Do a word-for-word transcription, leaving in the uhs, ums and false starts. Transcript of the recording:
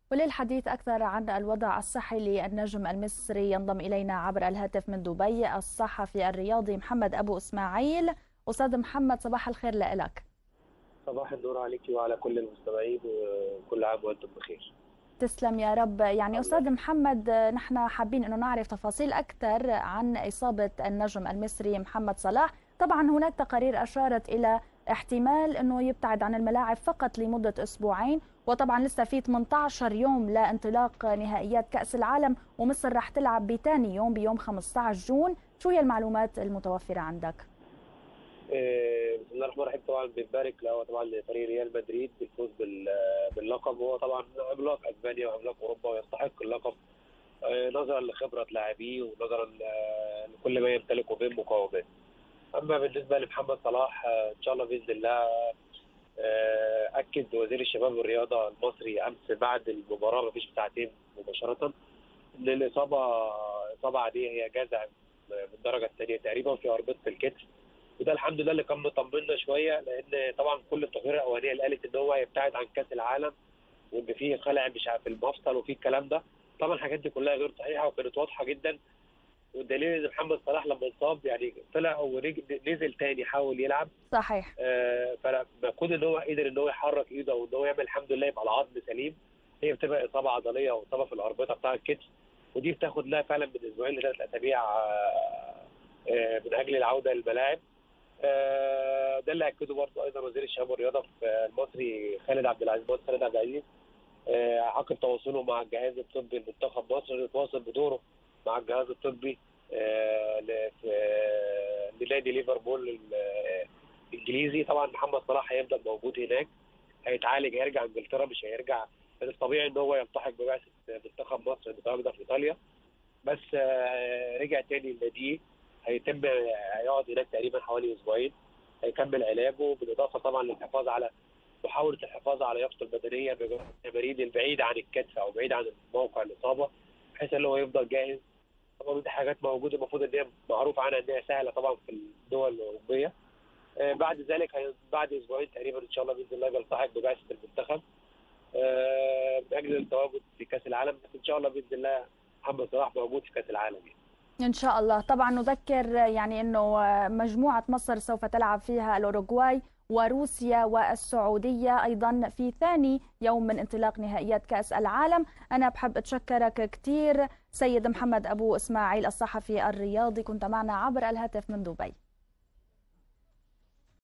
وللحديث أكثر عن الوضع الصحي للنجم المصري ينضم إلينا عبر الهاتف من دبي الصحفي الرياضي محمد أبو إسماعيل. أستاذ محمد، صباح الخير لك. صباح النور عليك وعلى كل المستمعين، وكل عام وأنتم بخير. تسلم يا رب. يعني أستاذ محمد، نحن حابين أنه نعرف تفاصيل أكثر عن إصابة النجم المصري محمد صلاح. طبعا هناك تقارير أشارت إلى احتمال أنه يبتعد عن الملاعب فقط لمدة أسبوعين، وطبعا لسه في ثمانية عشر يوم لانطلاق نهائيات كأس العالم، ومصر راح تلعب بثاني يوم بيوم خمسة عشر جون. شو هي المعلومات المتوفرة عندك؟ بسم الله الرحمن الرحيم. طبعا بنبارك له طبعا لفريق ريال مدريد بالفوز باللقب. هو طبعا عملاق اسبانيا وعملاق اوروبا ويستحق اللقب نظرا لخبره لاعبيه ونظرا لكل ما يمتلكه من مقومات. اما بالنسبه لمحمد صلاح، ان شاء الله باذن الله اكد وزير الشباب والرياضه المصري امس بعد المباراه ما فيش ساعتين مباشره ان الاصابه اصابه عاديه، هي جزع من الدرجه الثانيه تقريبا في اربطه الكتف، وده الحمد لله اللي كان مطمنا شويه، لان طبعا كل التقارير الاولانيه اللي قالت ان هو يبتعد عن كاس العالم وان في خلع مش عارف في المفصل وفي الكلام ده. طبعا الحاجات دي كلها غير صحيحه وكانت واضحه جدا، والدليل ان محمد صلاح لما انصاب يعني طلع ونزل تاني حاول يلعب. صحيح. آه فلما كون ان هو قدر ان هو يحرك ايده وان هو يعمل الحمد لله يبقى العظم سليم، هي بتبقى اصابه عضليه او اصابه في الاربطه بتاع الكتف، ودي بتاخد لها فعلا من اسبوعين لثلاث اسابيع آه آه من اجل العوده للملاعب. آه ده اللي اكده برضه ايضا وزير الشباب والرياضه المصري خالد عبد العزيز خالد عبد العزيز آه عقب تواصله مع الجهاز الطبي لمنتخب مصر، يتواصل بدوره مع الجهاز الطبي آه لنادي ليفربول الانجليزي. طبعا محمد صلاح هيفضل موجود هناك، هيتعالج، هيرجع انجلترا، مش هيرجع. من الطبيعي ان هو يلتحق ببعثه منتخب مصر المتواجده في ايطاليا، بس آه رجع تاني لناديه، هيتم هيقعد هناك تقريبا حوالي اسبوعين، هيكمل علاجه بالاضافه طبعا للحفاظ على محاوله الحفاظ على لياقته البدنيه بالتمارين البعيده عن الكتف او بعيده عن موقع الاصابه، بحيث ان هو يفضل جاهز. طبعا دي حاجات موجوده المفروض ان هي معروف عنها ان هي سهله طبعا في الدول الاوروبيه. آه بعد ذلك بعد اسبوعين تقريبا ان شاء الله باذن الله بيلتحق ببعثه المنتخب آه من اجل التواجد في كاس العالم، بس ان شاء الله باذن الله محمد صلاح موجود في كاس العالم يعني. إن شاء الله. طبعا نذكر يعني أنه مجموعة مصر سوف تلعب فيها الأوروغواي وروسيا والسعودية أيضا في ثاني يوم من انطلاق نهائيات كأس العالم. أنا بحب أتشكرك كثير سيد محمد أبو إسماعيل الصحفي الرياضي، كنت معنا عبر الهاتف من دبي.